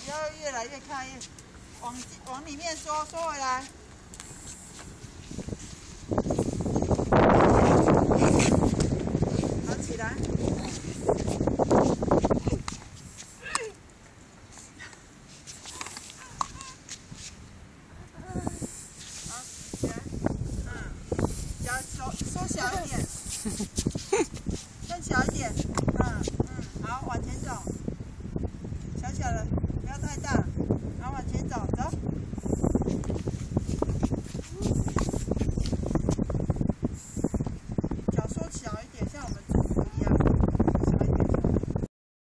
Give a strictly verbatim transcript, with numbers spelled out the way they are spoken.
不要越来越看，越往往里面缩，缩回来。拿起来。好，起来。嗯，要缩缩小一点。